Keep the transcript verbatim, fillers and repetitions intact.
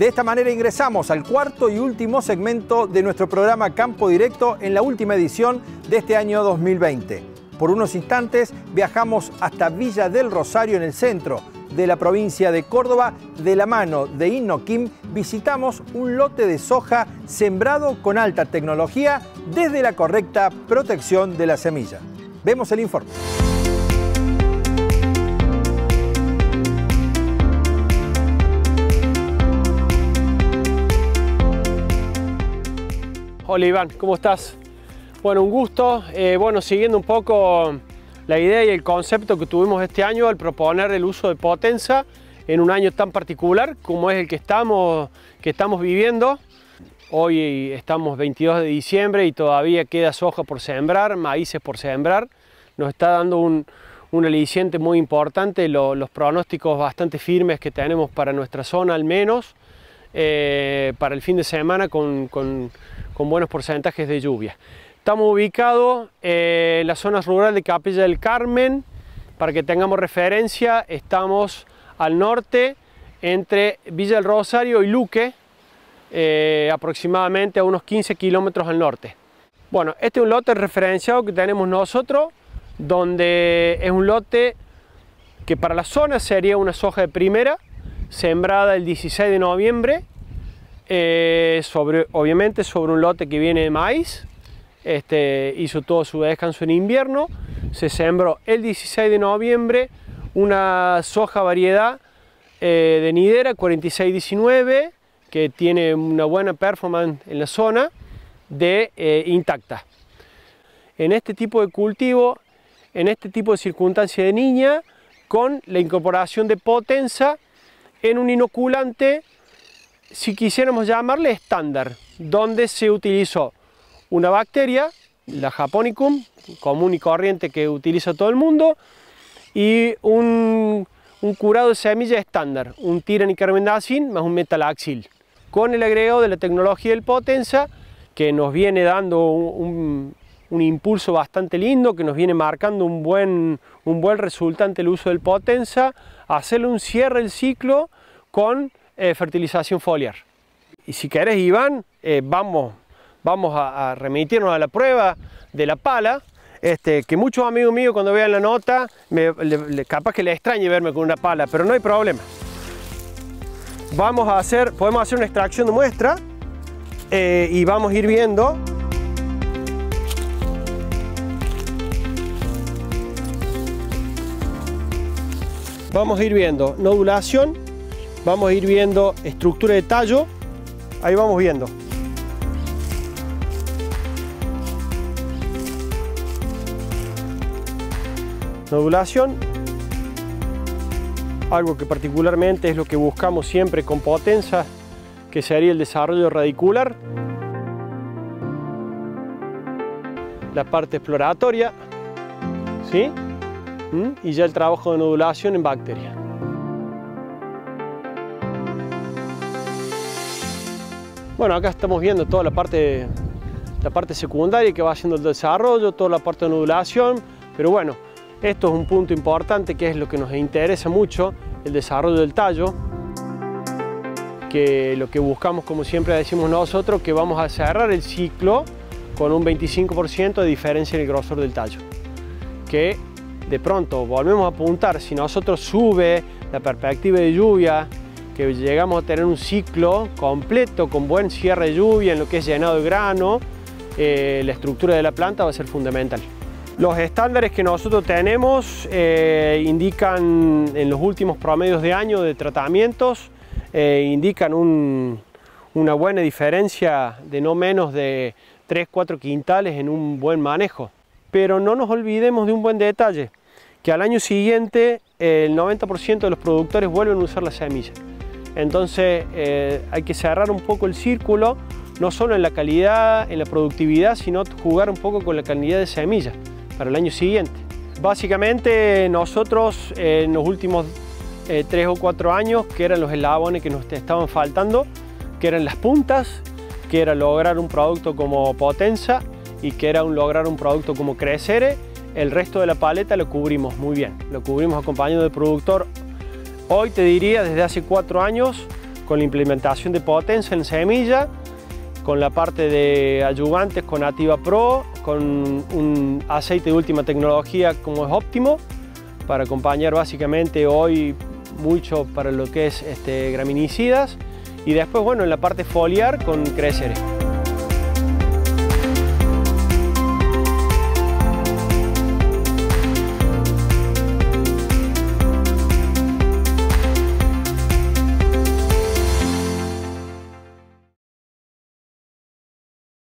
De esta manera ingresamos al cuarto y último segmento de nuestro programa Campo Directo en la última edición de este año dos mil veinte. Por unos instantes viajamos hasta Villa del Rosario en el centro de la provincia de Córdoba. De la mano de Innoquim visitamos un lote de soja sembrado con alta tecnología desde la correcta protección de la semilla. Vemos el informe. Hola Iván, ¿cómo estás? Bueno, un gusto. Eh, bueno, siguiendo un poco la idea y el concepto que tuvimos este año al proponer el uso de potenza en un año tan particular como es el que estamos, que estamos viviendo. Hoy estamos veintidós de diciembre y todavía queda soja por sembrar, maíces por sembrar. Nos está dando un, un aliciente muy importante, lo, los pronósticos bastante firmes que tenemos para nuestra zona al menos, eh, para el fin de semana con, con, con buenos porcentajes de lluvia. Estamos ubicados eh, en la zona rural de Capilla del Carmen. Para que tengamos referencia, estamos al norte entre Villa del Rosario y Luque, eh, aproximadamente a unos quince kilómetros al norte. Bueno, este es un lote referenciado que tenemos nosotros, donde es un lote que para la zona sería una soja de primera, sembrada el dieciséis de noviembre, eh, sobre, obviamente sobre un lote que viene de maíz. Este, hizo todo su descanso en invierno, se sembró el dieciséis de noviembre una soja variedad eh, de nidera cuarenta y seis diecinueve que tiene una buena performance en la zona de eh, intacta. En este tipo de cultivo, en este tipo de circunstancia de niña, con la incorporación de potenza en un inoculante, si quisiéramos llamarle estándar, donde se utilizó una bacteria, la Japonicum, común y corriente que utiliza todo el mundo, y un, un curado de semilla estándar, un tiranicarbendazim más un metalaxil, con el agregado de la tecnología del potenza, que nos viene dando un, un, un impulso bastante lindo, que nos viene marcando un buen, un buen resultante el uso del potenza, hacerle un cierre del ciclo con eh, fertilización foliar. Y si querés, Iván, eh, vamos... Vamos a, a remitirnos a la prueba de la pala, este, que muchos amigos míos cuando vean la nota, me, le, le, capaz que les extrañe verme con una pala, pero no hay problema. Vamos a hacer, podemos hacer una extracción de muestra eh, y vamos a ir viendo. Vamos a ir viendo nodulación, vamos a ir viendo estructura de tallo, ahí vamos viendo. Nodulación, algo que particularmente es lo que buscamos siempre con potenza, que sería el desarrollo radicular. La parte exploratoria, ¿sí? ¿Mm? Y ya el trabajo de nodulación en bacteria. Bueno, acá estamos viendo toda la parte, la parte secundaria que va haciendo el desarrollo, toda la parte de nodulación, pero bueno, esto es un punto importante que es lo que nos interesa mucho, el desarrollo del tallo, que lo que buscamos, como siempre decimos nosotros, que vamos a cerrar el ciclo con un veinticinco por ciento de diferencia en el grosor del tallo. Que de pronto volvemos a apuntar, si nosotros sube la perspectiva de lluvia, que llegamos a tener un ciclo completo con buen cierre de lluvia en lo que es llenado de grano, eh, la estructura de la planta va a ser fundamental. Los estándares que nosotros tenemos eh, indican en los últimos promedios de año de tratamientos, eh, indican un, una buena diferencia de no menos de tres a cuatro quintales en un buen manejo. Pero no nos olvidemos de un buen detalle, que al año siguiente eh, el noventa por ciento de los productores vuelven a usar la semilla. Entonces eh, hay que cerrar un poco el círculo, no solo en la calidad, en la productividad, sino jugar un poco con la calidad de semilla para el año siguiente. Básicamente nosotros eh, en los últimos eh, tres o cuatro años, que eran los eslabones que nos estaban faltando, que eran las puntas, que era lograr un producto como Potenza y que era un, lograr un producto como Crecere, el resto de la paleta lo cubrimos muy bien, lo cubrimos acompañado del productor. Hoy te diría, desde hace cuatro años, con la implementación de Potenza en semilla, con la parte de ayudantes con Ativa Pro, con un aceite de última tecnología como es óptimo, para acompañar básicamente hoy mucho para lo que es este, graminicidas, y después bueno, en la parte foliar con Cresere.